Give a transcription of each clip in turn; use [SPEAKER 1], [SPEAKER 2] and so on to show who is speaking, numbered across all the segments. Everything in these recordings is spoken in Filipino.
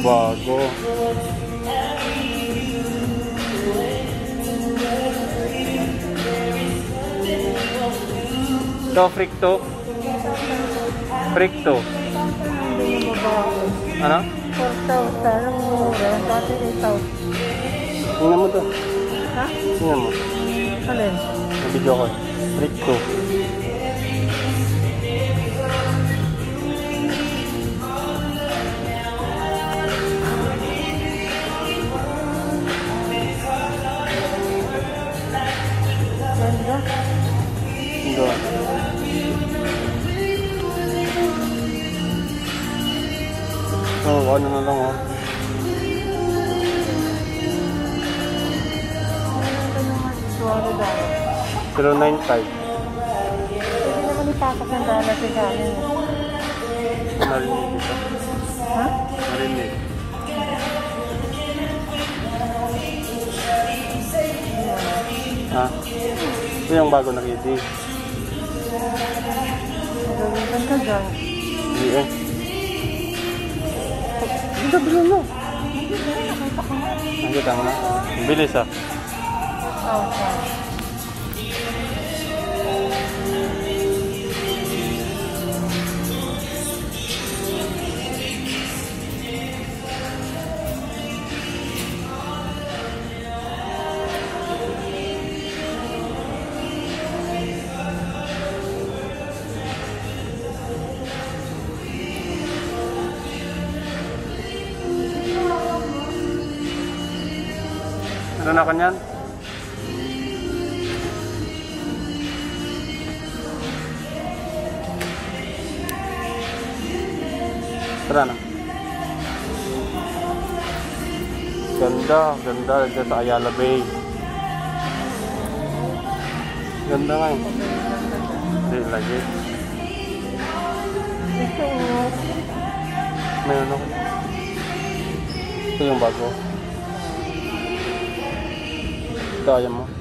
[SPEAKER 1] bago. Ito, freak to. Freak to. Ano?
[SPEAKER 2] 4,000 ang mura. Dati 8,000.
[SPEAKER 1] Tingnan mo to.
[SPEAKER 2] Ha?
[SPEAKER 1] Tingnan mo.
[SPEAKER 2] Alin?
[SPEAKER 1] Nabidyo ko. Freak to.
[SPEAKER 2] Ganda.
[SPEAKER 1] Ito. Oh, ano na lang oh. $095.
[SPEAKER 2] Pwede naman ipasok ng dollar sa galing.
[SPEAKER 1] Narinig ito.
[SPEAKER 2] Ha?
[SPEAKER 1] Narinig. Ha? Ito yung bago na kitty.
[SPEAKER 2] Nagalitan ka dyan.
[SPEAKER 1] Hindi eh. Ito, bilhin mo. Nakita mo na. Bilis ah.
[SPEAKER 2] Okay.
[SPEAKER 1] Ano na kanyan? Tara na. Ganda, ganda. Ganda sa Ayala Bay. Ganda nga eh. Hindi lagi.
[SPEAKER 2] Ito.
[SPEAKER 1] May ano ko. Ito yung bago. Ito ayaw mo.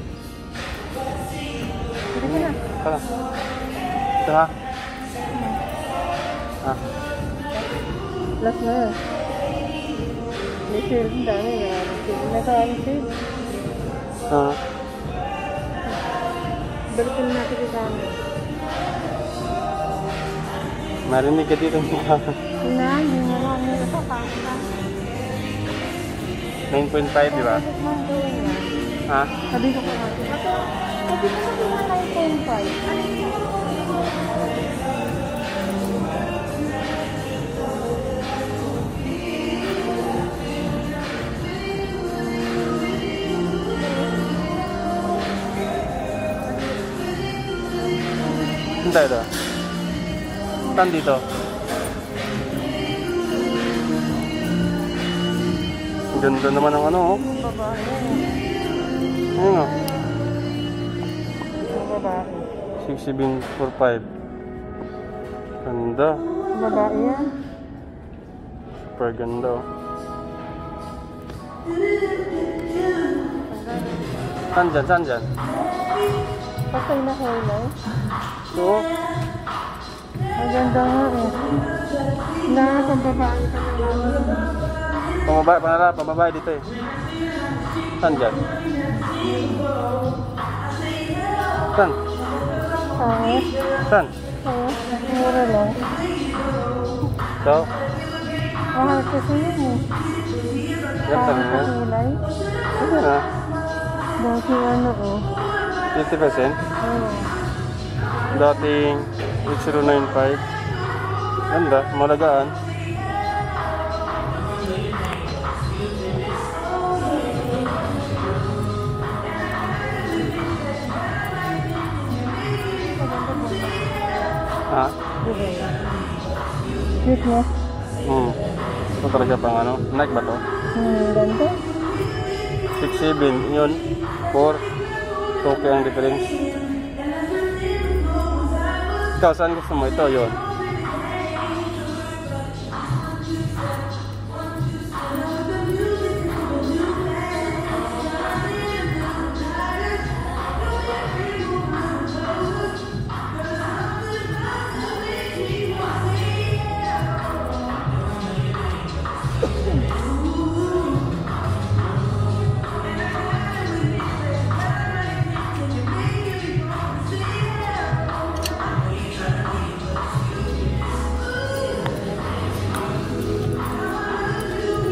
[SPEAKER 2] Pwede ka na.
[SPEAKER 1] Tara. Ito ha. Ha.
[SPEAKER 2] Last na yun. May sale din dami. Nagkain sale.
[SPEAKER 1] Ha.
[SPEAKER 2] Balikan natin yung dami.
[SPEAKER 1] Marinig ka dito.
[SPEAKER 2] Hinahan, yung mga ito.
[SPEAKER 1] 9.5 di ba? Ha?
[SPEAKER 2] Sabi ko pa natin. Sabi ko na yung 9.5.
[SPEAKER 1] Hindi ito. Saan dito? Ganda naman ang ano oh.
[SPEAKER 2] Yung babae.
[SPEAKER 1] Ayun oh.
[SPEAKER 2] Yung babae.
[SPEAKER 1] 6745. Ganda.
[SPEAKER 2] Yung babae yan.
[SPEAKER 1] Super ganda oh. Saan dyan? Saan dyan?
[SPEAKER 2] Patay na kulay.
[SPEAKER 1] So,
[SPEAKER 2] Maganda nga eh. Lahat ang babae ka na.
[SPEAKER 1] pamabae dito eh. Saan dyan? Saan?
[SPEAKER 2] Pangit.
[SPEAKER 1] Saan?
[SPEAKER 2] Pangit. Mura lang.
[SPEAKER 1] So,
[SPEAKER 2] Mahal kasi yun eh.
[SPEAKER 1] yan
[SPEAKER 2] Pangit
[SPEAKER 1] talaga.
[SPEAKER 2] sa kulay.
[SPEAKER 1] Ano na?
[SPEAKER 2] Dati ano oh.
[SPEAKER 1] 50%? Dating 8095. Ganda, malagaan. Ha?
[SPEAKER 2] Cute mo?
[SPEAKER 1] Ito talaga pang ano? Nike ba to?
[SPEAKER 2] Ganda.
[SPEAKER 1] 6.7 yun. 4. Okay ang difference. Ikaw, saan gusto mo? Ito, yun.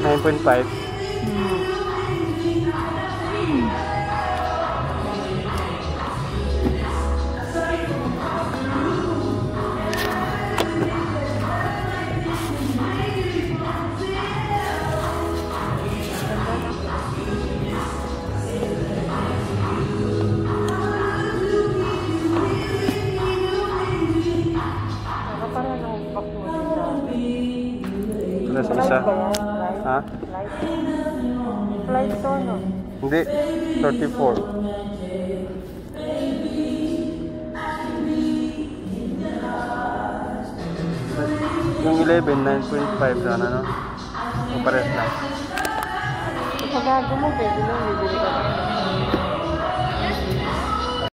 [SPEAKER 1] 9.5.
[SPEAKER 2] Nakaparang ng box mo dito.
[SPEAKER 1] Plus
[SPEAKER 2] Flight
[SPEAKER 1] isa.
[SPEAKER 2] ba yan? Flight?
[SPEAKER 1] Ha?
[SPEAKER 2] Flight? Flight to, no?
[SPEAKER 1] Hindi. 34. Yung 11, 9.5 sana, no? O pares lang.
[SPEAKER 2] Sa bago mo, pwede lang, bibili ka na.